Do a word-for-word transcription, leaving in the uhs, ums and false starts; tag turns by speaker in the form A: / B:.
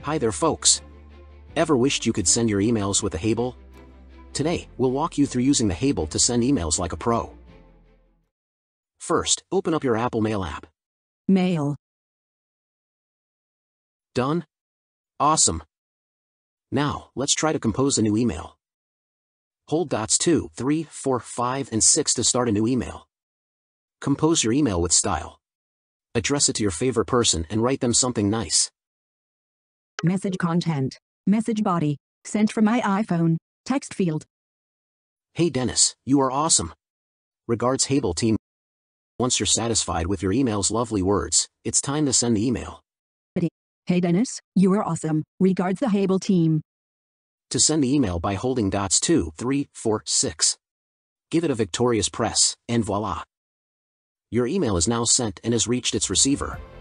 A: Hi there folks. Ever wished you could send your emails with a Hable? Today, we'll walk you through using the Hable to send emails like a pro. First, open up your Apple Mail app.
B: Mail.
A: Done? Awesome. Now, let's try to compose a new email. Hold dots two, three, four, five, and six to start a new email. Compose your email with style. Address it to your favorite person and write them something nice.
B: Message content. Message body. Sent from my iPhone. Text field.
A: Hey Dennis, you are awesome. Regards Hable team. Once you're satisfied with your email's lovely words, it's time to send the email.
B: Hey Dennis, you are awesome. Regards the Hable team.
A: To send the email by holding dots two, three, four, six. Give it a victorious press, and voila! Your email is now sent and has reached its receiver.